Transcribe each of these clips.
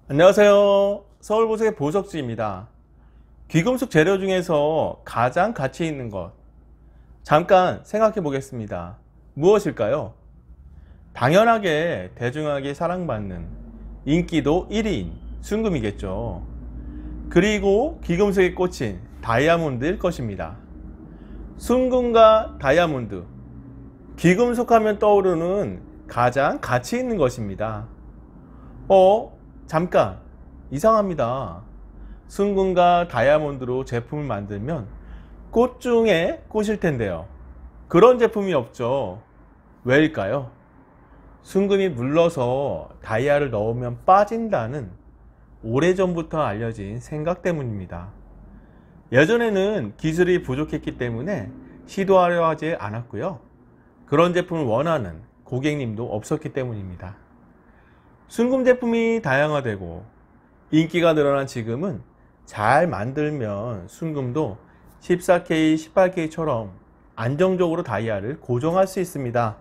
안녕하세요. 서울보석의 보석지입니다. 귀금속 재료 중에서 가장 가치 있는 것, 잠깐 생각해 보겠습니다. 무엇일까요? 당연하게 대중에게 사랑받는 인기도 1위인 순금이겠죠. 그리고 귀금속에 꽂힌 다이아몬드일 것입니다. 순금과 다이아몬드, 귀금속 하면 떠오르는 가장 가치 있는 것입니다. 잠깐, 이상합니다. 순금과 다이아몬드로 제품을 만들면 꽃 중에 꽃일 텐데요. 그런 제품이 없죠. 왜일까요? 순금이 물러서 다이아를 넣으면 빠진다는 오래전부터 알려진 생각 때문입니다. 예전에는 기술이 부족했기 때문에 시도하려 하지 않았고요. 그런 제품을 원하는 고객님도 없었기 때문입니다. 순금 제품이 다양화되고 인기가 늘어난 지금은 잘 만들면 순금도 14K, 18K처럼 안정적으로 다이아를 고정할 수 있습니다.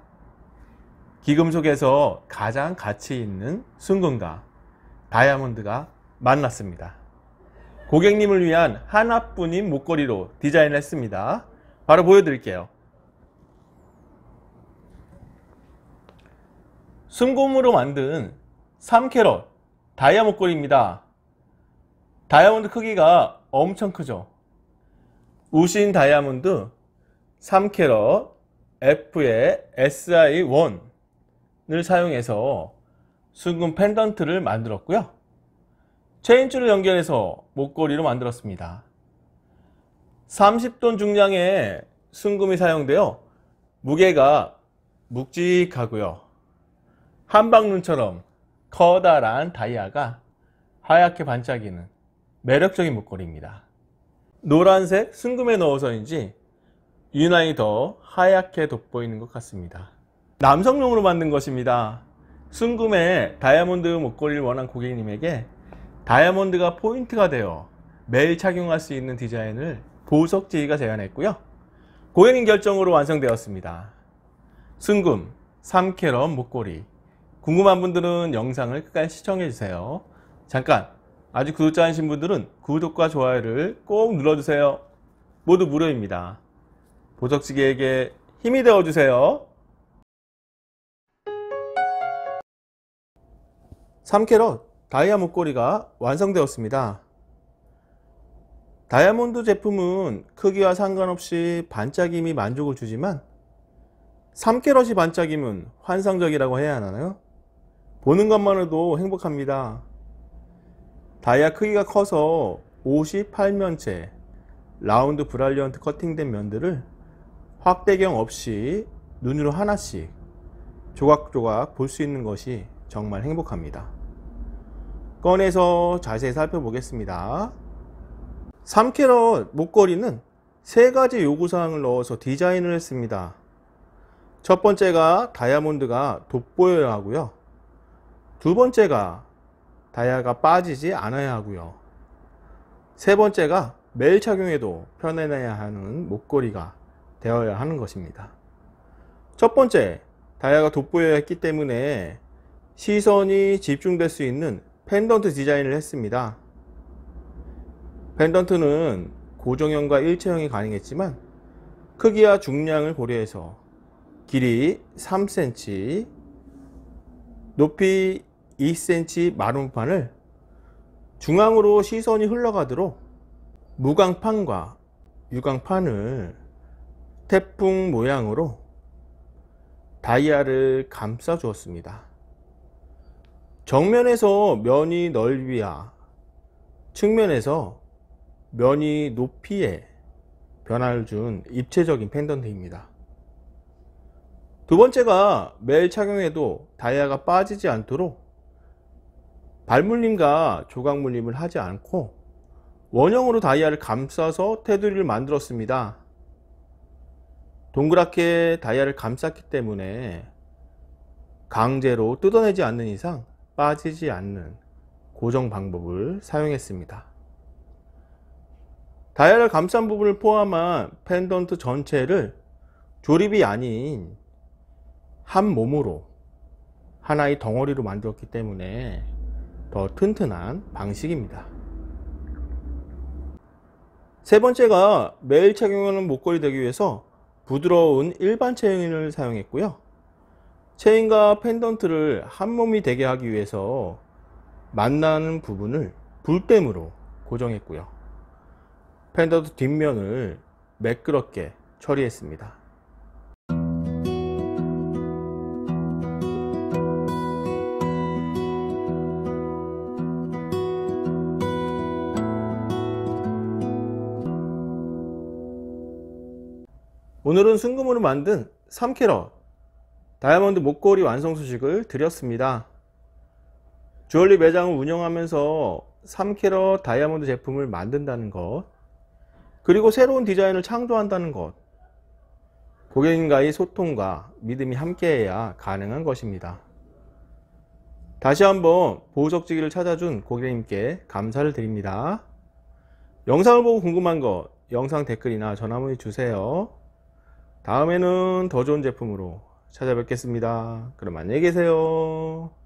귀금속에서 가장 가치 있는 순금과 다이아몬드가 만났습니다. 고객님을 위한 하나뿐인 목걸이로 디자인을 했습니다. 바로 보여드릴게요. 순금으로 만든 3캐럿 다이아 목걸이입니다. 다이아몬드 크기가 엄청 크죠. 우신 다이아몬드 3캐럿 F의 SI1을 사용해서 순금 펜던트를 만들었고요. 체인줄을 연결해서 목걸이로 만들었습니다. 30톤 중량의 순금이 사용되어 무게가 묵직하고요. 한방눈처럼 커다란 다이아가 하얗게 반짝이는 매력적인 목걸이입니다. 노란색 순금에 넣어서인지 유난히 더 하얗게 돋보이는 것 같습니다. 남성용으로 만든 것입니다. 순금에 다이아몬드 목걸이를 원한 고객님에게 다이아몬드가 포인트가 되어 매일 착용할 수 있는 디자인을 보석지가 제안했고요. 고객님 결정으로 완성되었습니다. 순금 3캐럿 목걸이, 궁금한 분들은 영상을 끝까지 시청해주세요. 잠깐, 아직 구독자 아니신 분들은 구독과 좋아요를 꼭 눌러주세요. 모두 무료입니다. 보석지기에게 힘이 되어주세요. 3캐럿 다이아 목걸이가 완성되었습니다. 다이아몬드 제품은 크기와 상관없이 반짝임이 만족을 주지만 3캐럿이 반짝임은 환상적이라고 해야 하나요? 보는 것만으로도 행복합니다. 다이아 크기가 커서 58면체 라운드 브랄리언트 커팅된 면들을 확대경 없이 눈으로 하나씩 조각조각 볼 수 있는 것이 정말 행복합니다. 꺼내서 자세히 살펴보겠습니다. 3캐럿 목걸이는 3가지 요구사항을 넣어서 디자인을 했습니다. 첫 번째가 다이아몬드가 돋보여야 하고요. 두 번째가 다이아가 빠지지 않아야 하고요. 세 번째가 매일 착용해도 편안해야 하는 목걸이가 되어야 하는 것입니다. 첫 번째, 다이아가 돋보여야 했기 때문에 시선이 집중될 수 있는 펜던트 디자인을 했습니다. 펜던트는 고정형과 일체형이 가능했지만 크기와 중량을 고려해서 길이 3cm, 높이 2cm 마름판을 중앙으로 시선이 흘러가도록 무광판과 유광판을 태풍 모양으로 다이아를 감싸 주었습니다. 정면에서 면이 넓이와 측면에서 면이 높이에 변화를 준 입체적인 펜던트입니다. 두 번째가 매일 착용해도 다이아가 빠지지 않도록 발물림과 조각물림을 하지 않고 원형으로 다이아를 감싸서 테두리를 만들었습니다. 동그랗게 다이아를 감쌌기 때문에 강제로 뜯어내지 않는 이상 빠지지 않는 고정 방법을 사용했습니다. 다이아를 감싼 부분을 포함한 펜던트 전체를 조립이 아닌 한 몸으로 하나의 덩어리로 만들었기 때문에 더 튼튼한 방식입니다. 세 번째가 매일 착용하는 목걸이 되기 위해서 부드러운 일반 체인을 사용했고요. 체인과 펜던트를 한 몸이 되게 하기 위해서 만나는 부분을 불댐으로 고정했고요. 펜던트 뒷면을 매끄럽게 처리했습니다. 오늘은 순금으로 만든 3캐럿 다이아몬드 목걸이 완성 소식을 드렸습니다. 주얼리 매장을 운영하면서 3캐럿 다이아몬드 제품을 만든다는 것, 그리고 새로운 디자인을 창조한다는 것, 고객님과의 소통과 믿음이 함께해야 가능한 것입니다. 다시 한번 보석지기를 찾아준 고객님께 감사를 드립니다. 영상을 보고 궁금한 것 영상 댓글이나 전화 문의 주세요. 다음에는 더 좋은 제품으로 찾아뵙겠습니다. 그럼 안녕히 계세요.